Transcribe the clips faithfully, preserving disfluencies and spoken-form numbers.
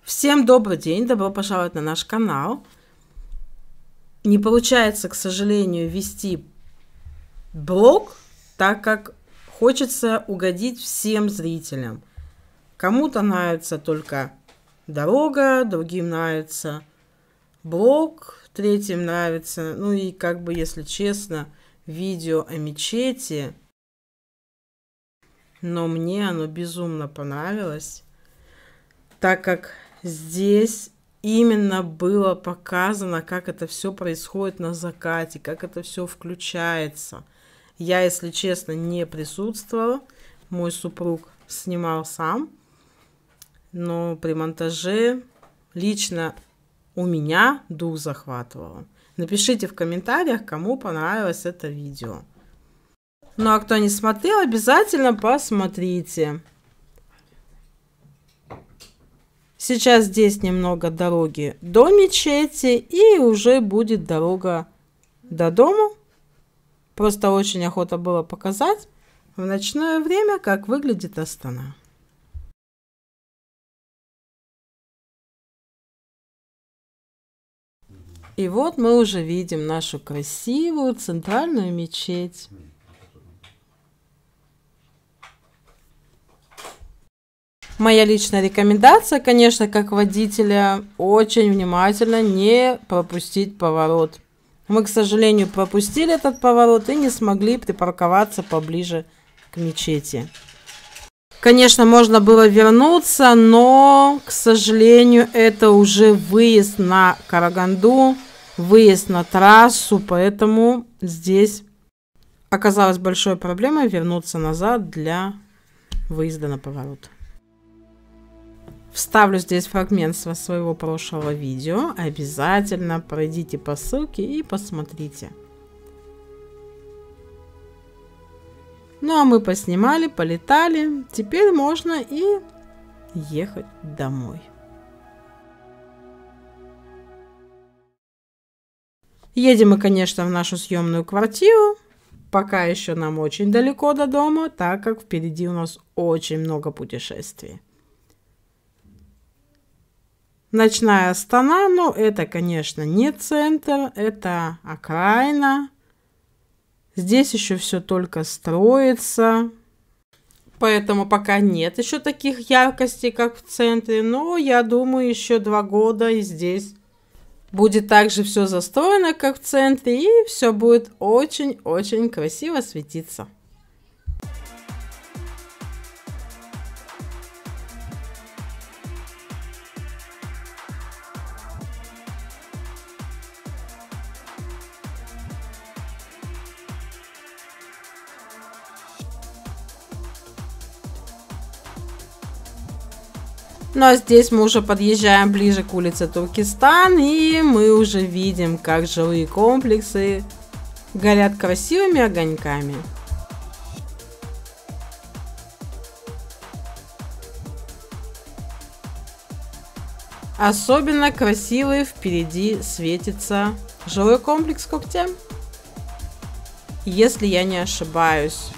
Всем добрый день, добро пожаловать на наш канал. Не получается, к сожалению, вести блог, так как хочется угодить всем зрителям. Кому-то нравится только дорога, другим нравится блог, третьим нравится, ну и как бы, если честно, видео о мечети. Но мне оно безумно понравилось, так как здесь именно было показано, как это все происходит на закате, как это все включается. Я, если честно, не присутствовала. Мой супруг снимал сам. Но при монтаже лично у меня дух захватывало. Напишите в комментариях, кому понравилось это видео. Ну а кто не смотрел, обязательно посмотрите. Сейчас здесь немного дороги до мечети, и уже будет дорога до дома. Просто очень охота было показать в ночное время, как выглядит Астана. И вот мы уже видим нашу красивую центральную мечеть. Моя личная рекомендация, конечно, как водителя, очень внимательно не пропустить поворот. Мы, к сожалению, пропустили этот поворот и не смогли припарковаться поближе к мечети. Конечно, можно было вернуться, но, к сожалению, это уже выезд на Караганду, выезд на трассу, поэтому здесь оказалась большой проблемой вернуться назад для выезда на поворот. Вставлю здесь фрагмент со своего прошлого видео. Обязательно пройдите по ссылке и посмотрите. Ну а мы поснимали, полетали. Теперь можно и ехать домой. Едем мы, конечно, в нашу съемную квартиру. Пока еще нам очень далеко до дома, так как впереди у нас очень много путешествий. Ночная Астана, но это, конечно, не центр, это окраина. Здесь еще все только строится, поэтому пока нет еще таких яркостей, как в центре. Но я думаю, еще два года и здесь будет также все застроено, как в центре, и все будет очень-очень красиво светиться. Ну а здесь мы уже подъезжаем ближе к улице Туркестан, и мы уже видим, как жилые комплексы горят красивыми огоньками. Особенно красивый впереди светится жилой комплекс Коктем, если я не ошибаюсь.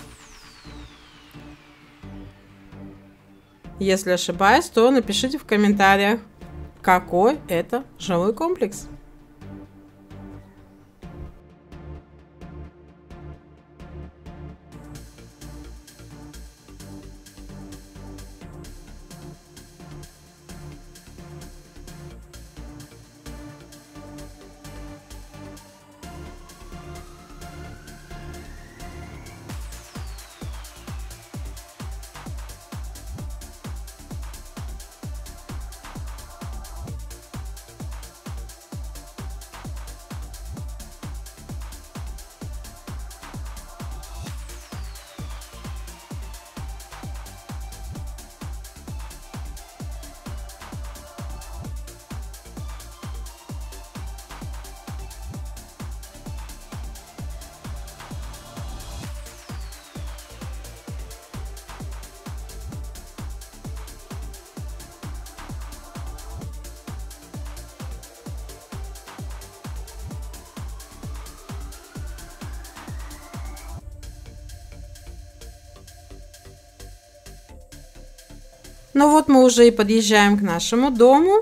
Если ошибаюсь, то напишите в комментариях, какой это жилой комплекс. Ну вот мы уже и подъезжаем к нашему дому.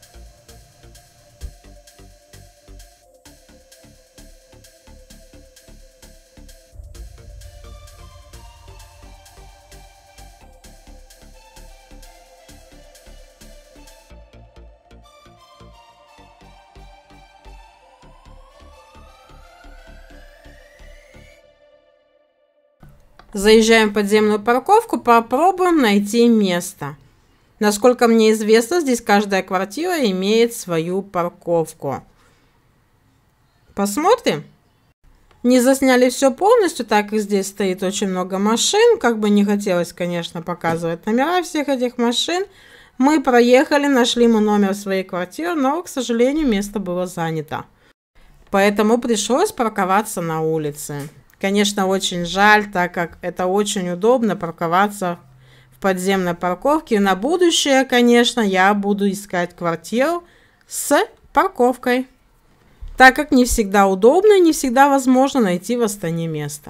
Заезжаем в подземную парковку, попробуем найти место. Насколько мне известно, здесь каждая квартира имеет свою парковку. Посмотрим. Не засняли все полностью, так как здесь стоит очень много машин. Как бы не хотелось, конечно, показывать номера всех этих машин. Мы проехали, нашли мы номер своей квартиры, но, к сожалению, место было занято. Поэтому пришлось парковаться на улице. Конечно, очень жаль, так как это очень удобно парковаться в подземной парковке. И на будущее, конечно, я буду искать квартиру с парковкой, так как не всегда удобно и не всегда возможно найти в Астане место.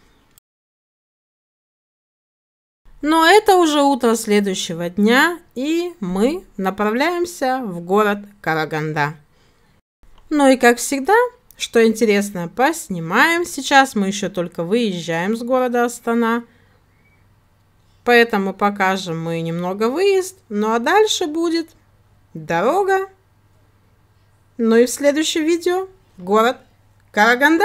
Но это уже утро следующего дня, и мы направляемся в город Караганда. Ну и как всегда, что интересно, поснимаем. Сейчас мы еще только выезжаем с города Астана. Поэтому покажем мы немного выезд. Ну а дальше будет дорога. Ну и в следующем видео город Караганда.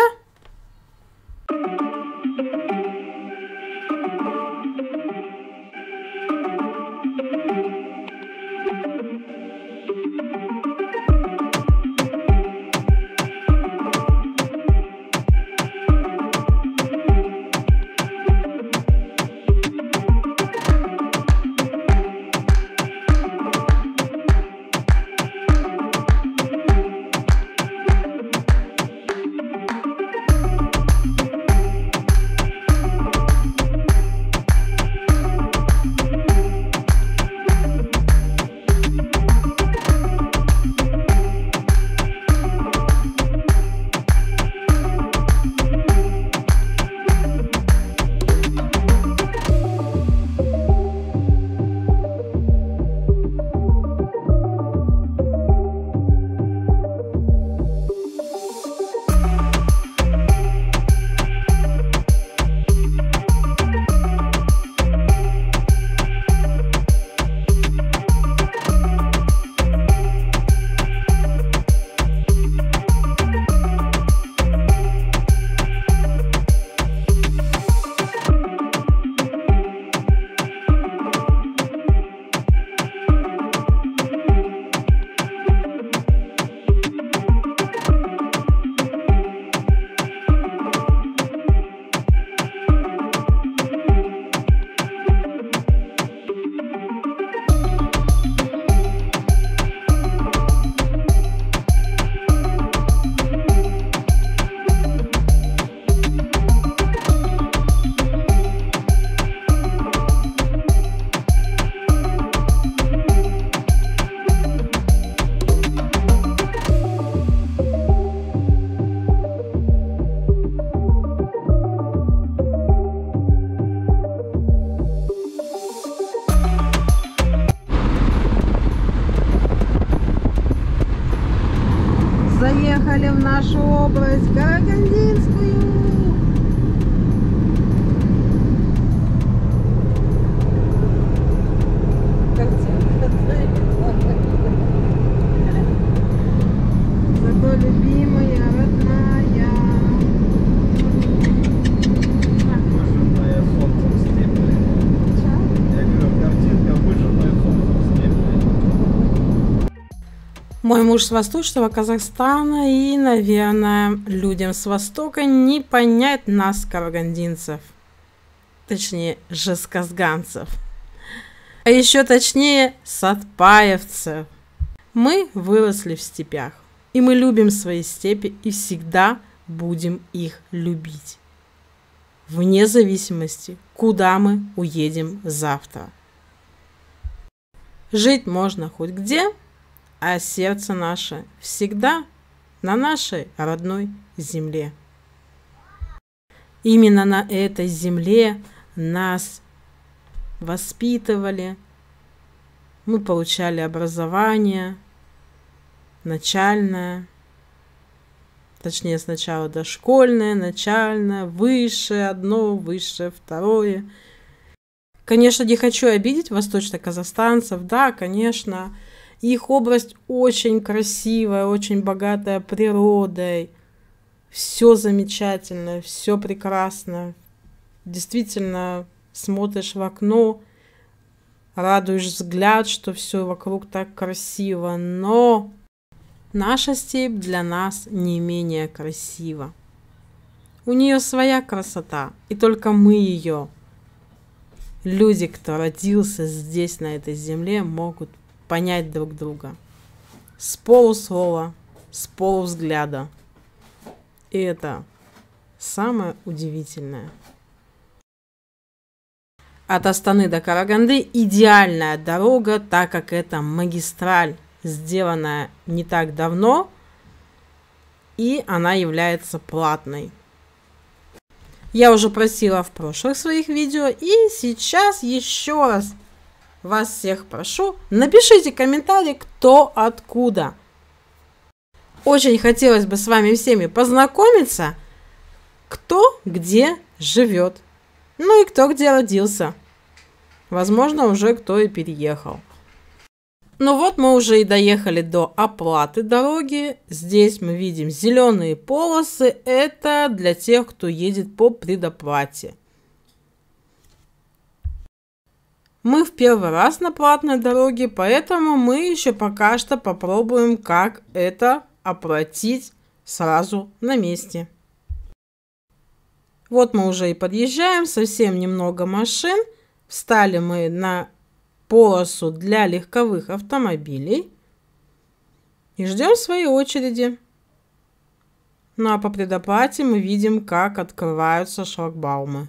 Заехали в нашу область Карагандинскую. Зато любимая, родная. Выжженная солнцем степь. Я говорю, картинка выжженная солнцем степь. Мой муж с восточного Казахстана, и, наверное, людям с востока не понять нас, карагандинцев. Точнее, жесказганцев. А еще точнее, сатпаевцев. Мы выросли в степях, и мы любим свои степи и всегда будем их любить. Вне зависимости, куда мы уедем завтра. Жить можно хоть где, а сердце наше всегда на нашей родной земле. Именно на этой земле нас воспитывали, Мы получали образование начальное, точнее сначала дошкольное, начальное, высшее одно, высшее второе. Конечно, не хочу обидеть восточно-казахстанцев, да, конечно, их область очень красивая, очень богатая природой, все замечательно, все прекрасно, действительно смотришь в окно, радуешь взгляд, что все вокруг так красиво, но наша степь для нас не менее красива. У нее своя красота, и только мы ее, люди, кто родился здесь, на этой земле, могут понять друг друга. С полуслова, с полувзгляда. И это самое удивительное. От Астаны до Караганды идеальная дорога, так как это магистраль, сделанная не так давно, и она является платной. Я уже просила в прошлых своих видео, и сейчас еще раз вас всех прошу, напишите комментарий, кто откуда. Очень хотелось бы с вами всеми познакомиться, кто где живет, ну и кто где родился. Возможно, уже кто и переехал. Ну вот мы уже и доехали до оплаты дороги. Здесь мы видим зеленые полосы. Это для тех, кто едет по предоплате. Мы в первый раз на платной дороге, поэтому мы еще пока что попробуем, как это оплатить сразу на месте. Вот мы уже и подъезжаем, совсем немного машин. Встали мы на полосу для легковых автомобилей и ждем своей очереди. Ну а по предоплате мы видим, как открываются шлагбаумы.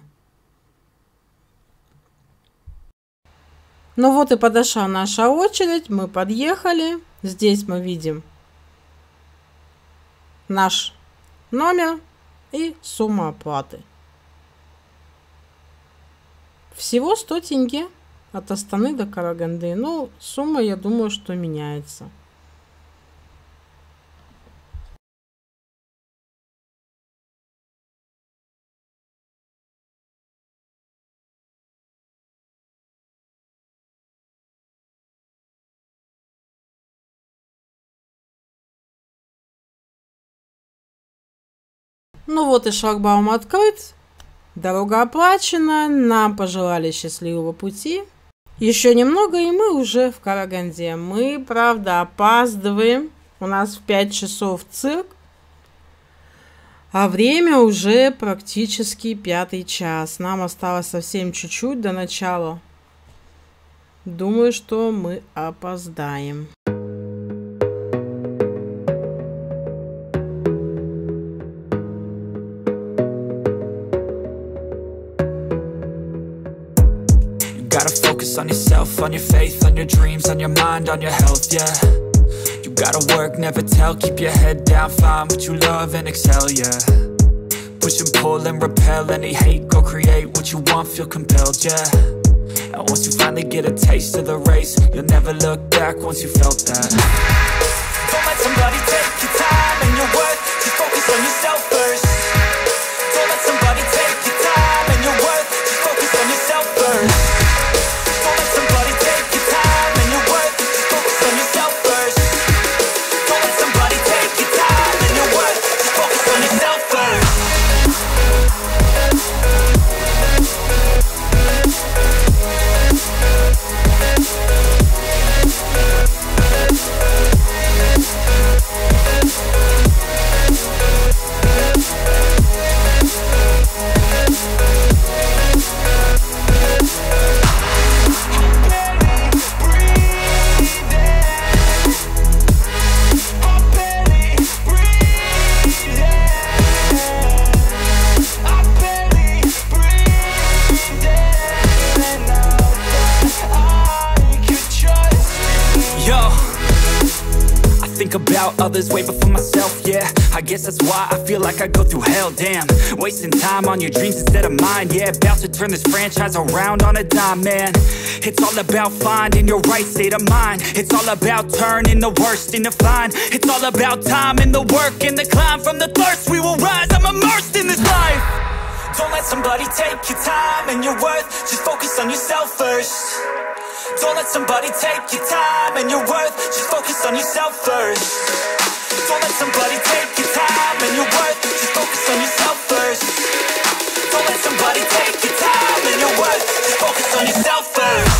Ну вот и подошла наша очередь, мы подъехали. Здесь мы видим наш номер и сумма оплаты. Всего сто тенге от Астаны до Караганды. Ну, сумма, я думаю, что меняется. Ну вот и шлагбаум открыт. Дорога оплачена, нам пожелали счастливого пути. Еще немного, и мы уже в Караганде. Мы, правда, опаздываем. У нас в пять часов цирк. А время уже практически пятый час. Нам осталось совсем чуть-чуть до начала. Думаю, что мы опоздаем. Gotta focus on yourself, on your faith, on your dreams, on your mind, on your health, yeah. You gotta work, never tell, keep your head down, find what you love and excel, yeah. Push and pull and repel any hate, go create what you want, feel compelled, yeah. And once you finally get a taste of the race, you'll never look back once you felt that. Don't let somebody take your time and your worth, just focus on yourself first. Don't let somebody take your time and your worth, just focus on yourself first. think about others way before myself, yeah. I guess that's why I feel like I go through hell, damn. Wasting time on your dreams instead of mine, yeah. About to turn this franchise around on a dime, man. It's all about finding your right state of mind. It's all about turning the worst into fine. It's all about time and the work and the climb. From the thirst we will rise, I'm immersed in this life. Don't let somebody take your time and your worth. Just focus on yourself first. Don't let somebody take your time and your worth. Just focus on yourself first. Don't let somebody take your time and your worth. Just focus on yourself first. Don't let somebody take your time and your worth. Just focus on yourself first.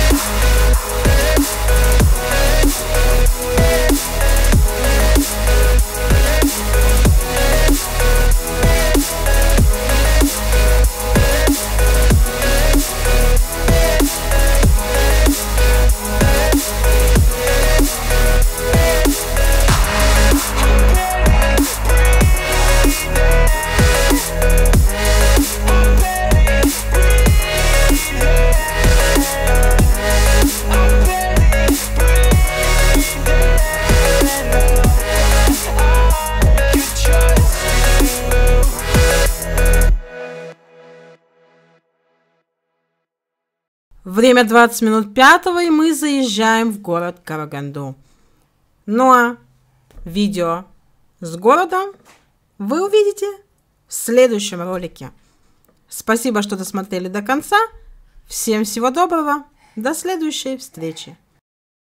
Время двадцать минут пятого, и мы заезжаем в город Караганду. Ну а видео с городом вы увидите в следующем ролике. Спасибо, что досмотрели до конца. Всем всего доброго. До следующей встречи.